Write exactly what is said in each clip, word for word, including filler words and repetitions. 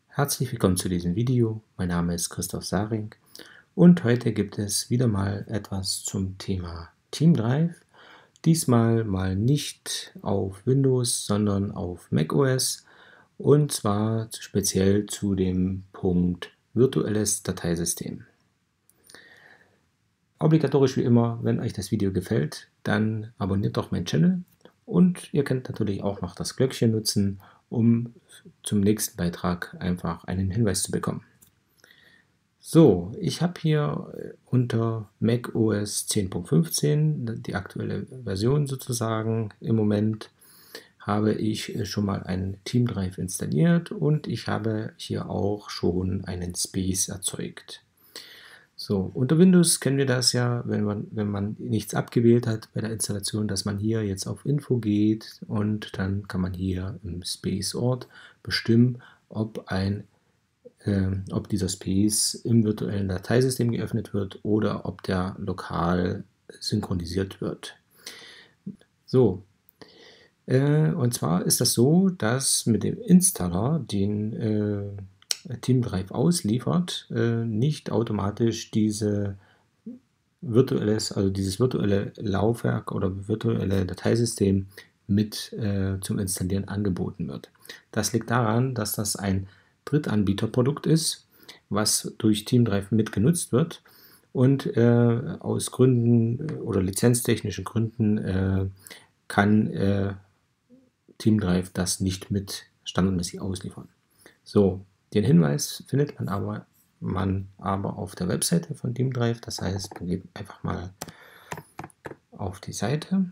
Herzlich willkommen zu diesem Video. Mein Name ist Christoph Saring und heute gibt es wieder mal etwas zum Thema TeamDrive. Diesmal mal nicht auf Windows, sondern auf macOS und zwar speziell zu dem Punkt virtuelles Dateisystem. Obligatorisch wie immer, wenn euch das Video gefällt, dann abonniert doch meinen Channel und ihr könnt natürlich auch noch das Glöckchen nutzen, um zum nächsten Beitrag einfach einen Hinweis zu bekommen. So, ich habe hier unter macOS zehn Punkt fünfzehn, die aktuelle Version sozusagen im Moment, habe ich schon mal einen TeamDrive installiert und ich habe hier auch schon einen Space erzeugt. So, unter Windows kennen wir das ja, wenn man, wenn man nichts abgewählt hat bei der Installation, dass man hier jetzt auf Info geht und dann kann man hier im Space-Ort bestimmen, ob, ein, äh, ob dieser Space im virtuellen Dateisystem geöffnet wird oder ob der lokal synchronisiert wird. So, äh, und zwar ist das so, dass mit dem Installer den äh, TeamDrive ausliefert, äh, nicht automatisch diese virtuelles, also dieses virtuelle Laufwerk oder virtuelle Dateisystem mit äh, zum Installieren angeboten wird. Das liegt daran, dass das ein Drittanbieterprodukt ist, was durch TeamDrive mitgenutzt wird und äh, aus Gründen oder lizenztechnischen Gründen äh, kann äh, TeamDrive das nicht mit standardmäßig ausliefern. So, den Hinweis findet man aber, man aber auf der Webseite von TeamDrive. Das heißt, man geht einfach mal auf die Seite.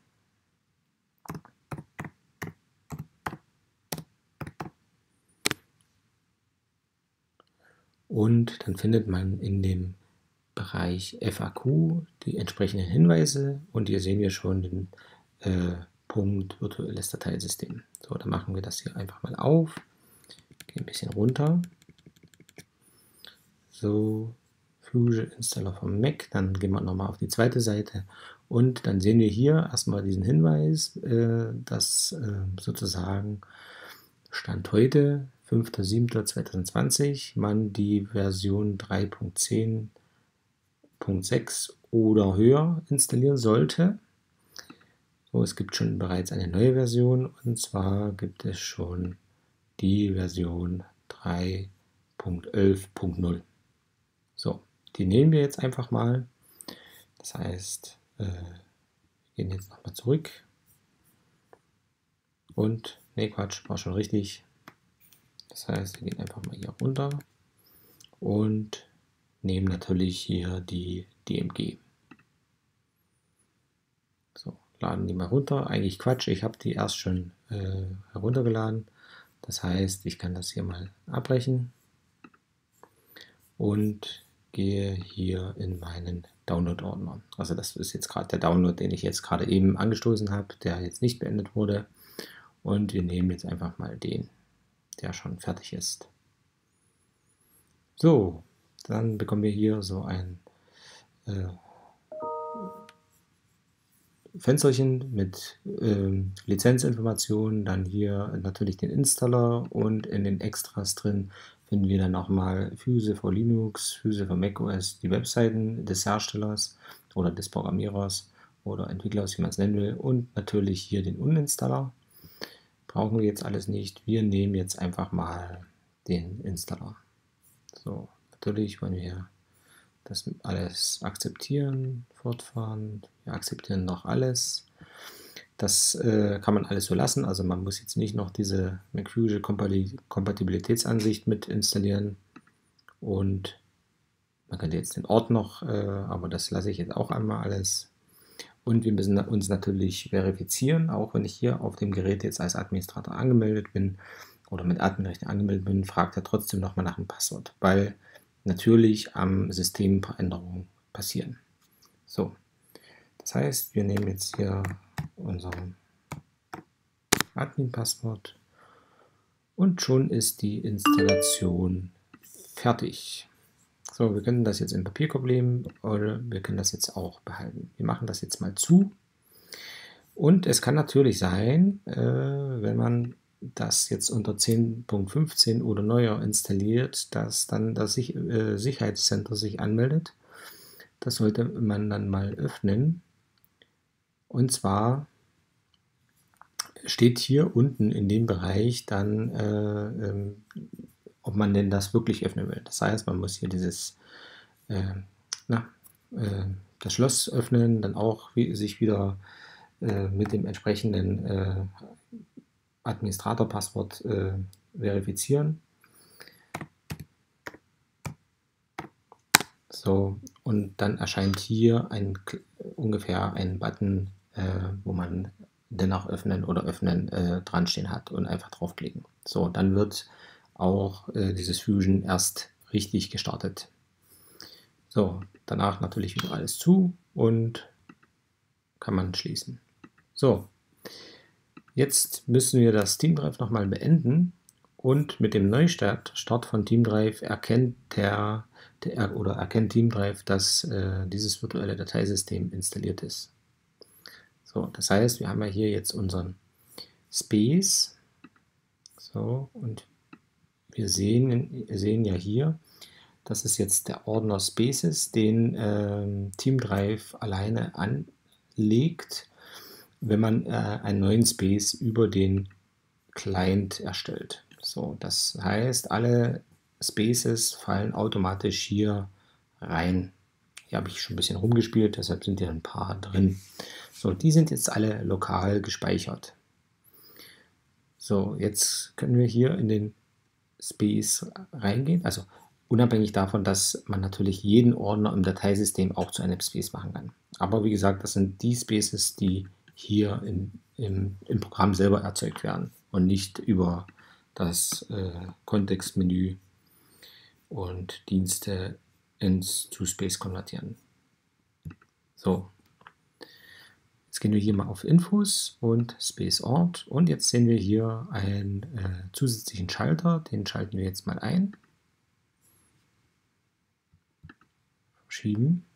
Und dann findet man in dem Bereich F A Q die entsprechenden Hinweise und hier sehen wir schon den äh, Punkt virtuelles Dateisystem. So, dann machen wir das hier einfach mal auf. Gehen ein bisschen runter. So, Fusion Installer vom Mac, dann gehen wir nochmal auf die zweite Seite und dann sehen wir hier erstmal diesen Hinweis, äh, dass äh, sozusagen Stand heute, fünfter siebter zweitausendzwanzig, man die Version drei Punkt zehn Punkt sechs oder höher installieren sollte. So, es gibt schon bereits eine neue Version und zwar gibt es schon die Version drei Punkt elf Punkt null. So, die nehmen wir jetzt einfach mal. Das heißt, äh, wir gehen jetzt nochmal zurück. Und, ne Quatsch, war schon richtig. Das heißt, wir gehen einfach mal hier runter und nehmen natürlich hier die D M G. So, laden die mal runter. Eigentlich Quatsch, ich habe die erst schon äh, heruntergeladen. Das heißt, ich kann das hier mal abbrechen und gehe hier in meinen Download-Ordner. Also das ist jetzt gerade der Download, den ich jetzt gerade eben angestoßen habe, der jetzt nicht beendet wurde. Und wir nehmen jetzt einfach mal den, der schon fertig ist. So, dann bekommen wir hier so ein äh, Fensterchen mit äh, Lizenzinformationen, dann hier natürlich den Installer und in den Extras drin finden wir dann nochmal Fuse für Linux, Fuse für macOS, die Webseiten des Herstellers oder des Programmierers oder Entwicklers, wie man es nennen will, und natürlich hier den Uninstaller. Brauchen wir jetzt alles nicht. Wir nehmen jetzt einfach mal den Installer. So, natürlich wollen wir das alles akzeptieren, fortfahren. Wir akzeptieren noch alles. Das äh, kann man alles so lassen, also man muss jetzt nicht noch diese MacFusion Kompatibilitätsansicht mit installieren und man könnte jetzt den Ort noch, äh, aber das lasse ich jetzt auch einmal alles. Und wir müssen uns natürlich verifizieren, auch wenn ich hier auf dem Gerät jetzt als Administrator angemeldet bin oder mit Adminrechten angemeldet bin, fragt er trotzdem nochmal nach dem Passwort, weil natürlich am System ein paar Änderungen passieren. So, das heißt, wir nehmen jetzt hier unser Admin-Passwort und schon ist die Installation fertig. So, wir können das jetzt im Papierkorb legen oder wir können das jetzt auch behalten. Wir machen das jetzt mal zu und es kann natürlich sein, äh, wenn man das jetzt unter zehn Punkt fünfzehn oder neuer installiert, dass dann das sich, äh, Sicherheitscenter sich anmeldet. Das sollte man dann mal öffnen. Und zwar steht hier unten in dem Bereich dann, äh, ähm, ob man denn das wirklich öffnen will. Das heißt, man muss hier dieses, äh, na, äh, das Schloss öffnen, dann auch wie, sich wieder äh, mit dem entsprechenden äh, Administratorpasswort äh, verifizieren. So, und dann erscheint hier ein, ungefähr ein Button, äh, wo man dennoch öffnen oder öffnen äh, dran stehen hat und einfach draufklicken. So, dann wird auch äh, dieses Fusion erst richtig gestartet. So, danach natürlich wieder alles zu und kann man schließen. So, jetzt müssen wir das Teamdrive nochmal beenden und mit dem Neustart Start von Teamdrive erkennt der, der oder erkennt Teamdrive, dass äh, dieses virtuelle Dateisystem installiert ist. So, das heißt, wir haben ja hier jetzt unseren Space. So, und wir sehen, sehen ja hier, das ist jetzt der Ordner Spaces, den äh, Teamdrive alleine anlegt, wenn man äh, einen neuen Space über den Client erstellt. So, das heißt, alle Spaces fallen automatisch hier rein. Hier habe ich schon ein bisschen rumgespielt, deshalb sind hier ein paar drin. So, die sind jetzt alle lokal gespeichert. So, jetzt können wir hier in den Space reingehen. Also unabhängig davon, dass man natürlich jeden Ordner im Dateisystem auch zu einem Space machen kann. Aber wie gesagt, das sind die Spaces, die hier in, im, im Programm selber erzeugt werden und nicht über das äh, Kontextmenü und Dienste ins To-Space konvertieren. So, jetzt gehen wir hier mal auf Infos und Space Ort und jetzt sehen wir hier einen äh, zusätzlichen Schalter, den schalten wir jetzt mal ein. Verschieben.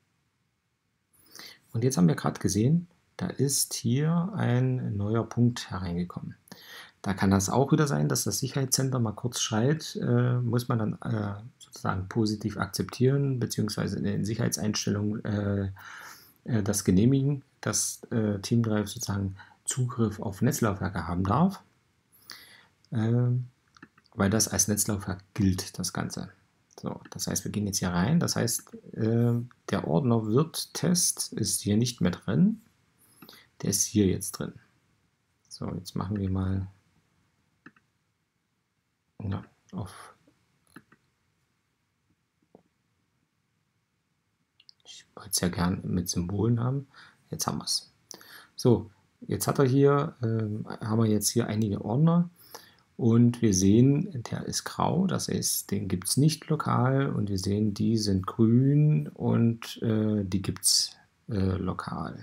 Und jetzt haben wir gerade gesehen, da ist hier ein neuer Punkt hereingekommen. Da kann das auch wieder sein, dass das Sicherheitscenter mal kurz schreit, äh, muss man dann äh, sozusagen positiv akzeptieren, beziehungsweise in den Sicherheitseinstellungen äh, äh, das genehmigen, dass äh, Teamdrive sozusagen Zugriff auf Netzlaufwerke haben darf, äh, weil das als Netzlaufwerk gilt, das Ganze. So, das heißt, wir gehen jetzt hier rein, das heißt, äh, der Ordner wird Test ist hier nicht mehr drin, der ist hier jetzt drin. So, jetzt machen wir mal ja, auf. Ich wollte es ja gern mit Symbolen haben. Jetzt haben wir es. So, jetzt hat er hier, äh, haben wir jetzt hier einige Ordner und wir sehen, der ist grau, das heißt, den gibt es nicht lokal und wir sehen, die sind grün und äh, die gibt es äh, lokal.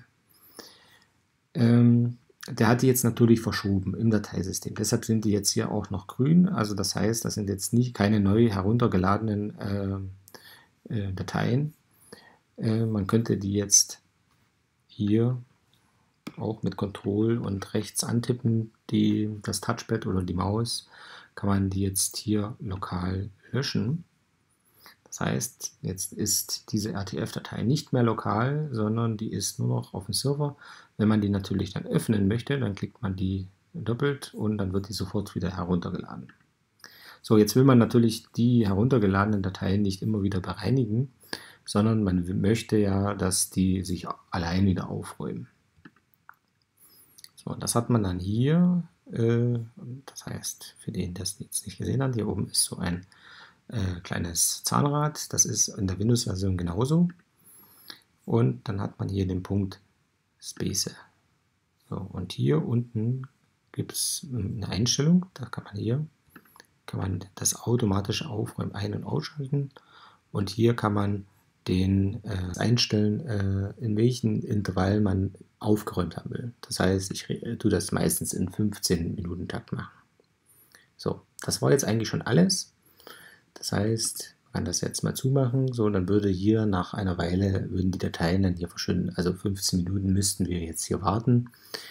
Ähm, Der hat die jetzt natürlich verschoben im Dateisystem. Deshalb sind die jetzt hier auch noch grün. Also das heißt, das sind jetzt nicht keine neu heruntergeladenen äh, äh, Dateien. Äh, man könnte die jetzt hier auch mit Control und rechts antippen, die, das Touchpad oder die Maus, kann man die jetzt hier lokal löschen. Das heißt, jetzt ist diese R T F-Datei nicht mehr lokal, sondern die ist nur noch auf dem Server. Wenn man die natürlich dann öffnen möchte, dann klickt man die doppelt und dann wird die sofort wieder heruntergeladen. So, jetzt will man natürlich die heruntergeladenen Dateien nicht immer wieder bereinigen, sondern man möchte ja, dass die sich allein wieder aufräumen. So, das hat man dann hier. Äh, das heißt, für den, der es jetzt nicht gesehen hat, hier oben ist so ein Äh, kleines Zahnrad, das ist in der Windows-Version genauso. Und dann hat man hier den Punkt Space. So, und hier unten gibt es eine Einstellung, da kann man hier kann man das automatische Aufräumen ein- und ausschalten. Und hier kann man den äh, einstellen, äh, in welchem Intervall man aufgeräumt haben will. Das heißt, ich äh, tue das meistens in fünfzehn Minuten Takt machen. So, das war jetzt eigentlich schon alles. Das heißt, man kann das jetzt mal zumachen, so, dann würde hier nach einer Weile, würden die Dateien dann hier verschwinden. Also fünfzehn Minuten müssten wir jetzt hier warten,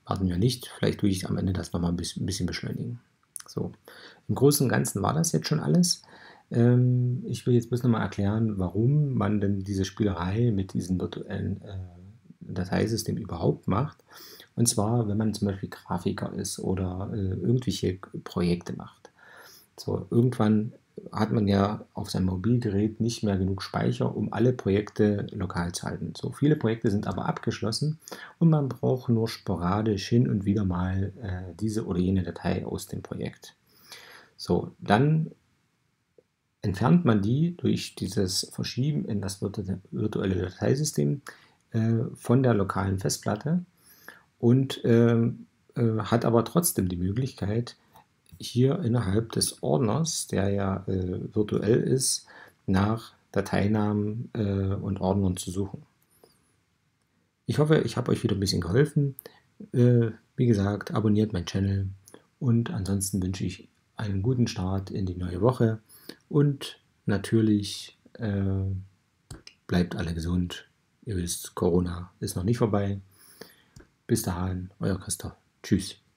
warten wir nicht. Vielleicht tue ich am Ende das nochmal ein bisschen, ein bisschen beschleunigen. So, im Großen und Ganzen war das jetzt schon alles. Ähm, ich will jetzt bloß nochmal erklären, warum man denn diese Spielerei mit diesem virtuellen äh, Dateisystem überhaupt macht. Und zwar, wenn man zum Beispiel Grafiker ist oder äh, irgendwelche Projekte macht. So, irgendwann hat man ja auf seinem Mobilgerät nicht mehr genug Speicher, um alle Projekte lokal zu halten. So viele Projekte sind aber abgeschlossen und man braucht nur sporadisch hin und wieder mal äh, diese oder jene Datei aus dem Projekt. So, dann entfernt man die durch dieses Verschieben in das virtuelle Dateisystem äh, von der lokalen Festplatte und äh, äh, hat aber trotzdem die Möglichkeit, hier innerhalb des Ordners, der ja äh, virtuell ist, nach Dateinamen äh, und Ordnern zu suchen. Ich hoffe, ich habe euch wieder ein bisschen geholfen. Äh, wie gesagt, abonniert meinen Channel und ansonsten wünsche ich einen guten Start in die neue Woche und natürlich äh, bleibt alle gesund. Ihr wisst, Corona ist noch nicht vorbei. Bis dahin, euer Christoph. Tschüss.